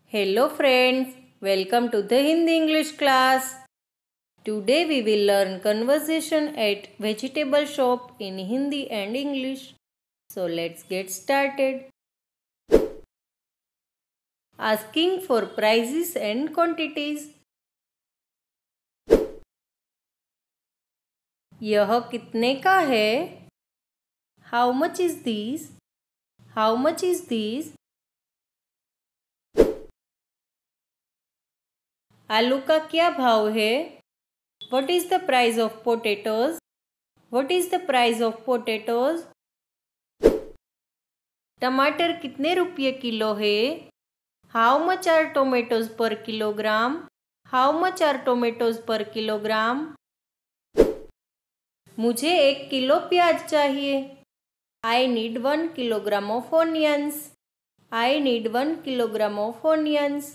Hello friends, welcome to the Hindi English class. Today we will learn conversation at vegetable shop in Hindi and English. So let's get started. Asking for prices and quantities. यह कितने का है? How much is this? How much is this? आलू का क्या भाव है? What is the price of potatoes? What is the price of potatoes? टमाटर कितने रुपये किलो है? How much are tomatoes per kilogram? How much are tomatoes per kilogram? मुझे 1 किलो प्याज चाहिए. I need 1 kilogram of onions. I need 1 kilogram of onions.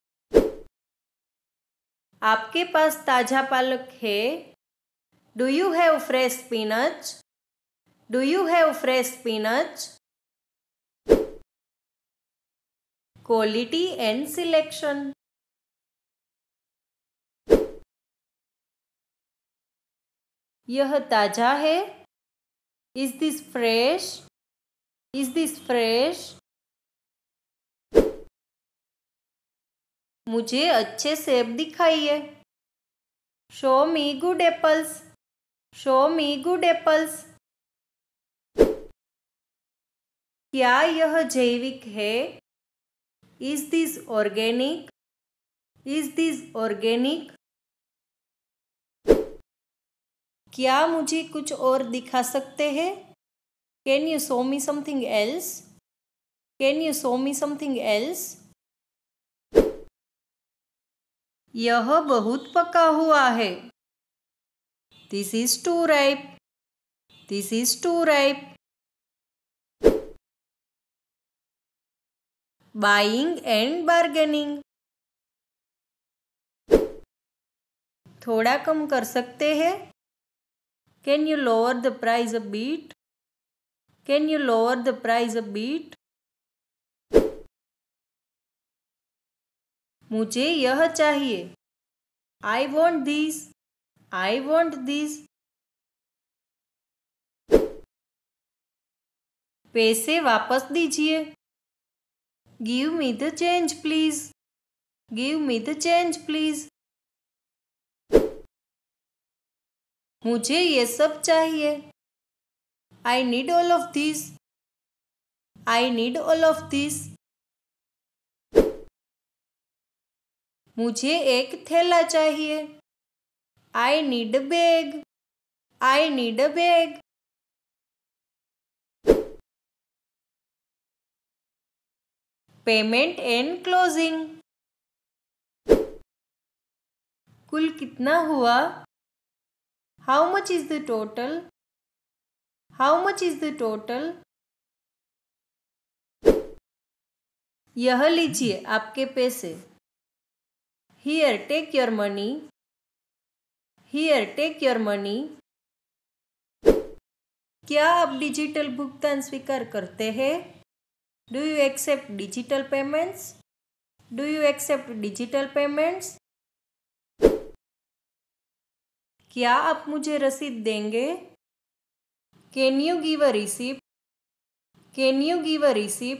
आपके पास ताजा पालक है? Do you have fresh spinach? Do you have fresh spinach? Quality and selection. यह ताजा है? Is this fresh? Is this fresh? मुझे अच्छे सेब दिखाइए. Show me good apples. Show me good apples. क्या यह जैविक है? Is this organic? Is this organic? क्या मुझे कुछ और दिखा सकते हैं? Can you show me something else? Can you show me something else? यह बहुत पका हुआ है. This is too ripe. This is too ripe. Buying and bargaining. थोड़ा कम कर सकते हैं? Can you lower the price a bit? Can you lower the price a bit? मुझे यह चाहिए. I want this. I want this. पैसे वापस दीजिए. Give me the change please. Give me the change please. मुझे ये सब चाहिए. I need all of this. I need all of this. मुझे एक थैला चाहिए. I need a bag. I need a bag. Payment and closing. कुल कितना हुआ? How much is the total? How much is the total? यह लीजिए आपके पैसे. Here, take your money. Here, take your money. क्या आप डिजिटल भुगतान स्वीकार करते हैं? Do you accept digital payments? Do you accept digital payments? क्या आप मुझे रसीद देंगे? Can you give a receipt? Can you give a receipt?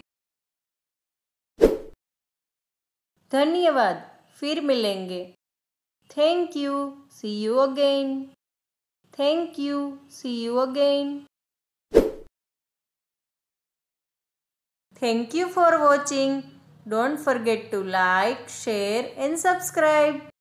धन्यवाद. फिर मिलेंगे. Thank you. See you again. Thank you. See you again. Thank you for watching. Don't forget to like, share and subscribe.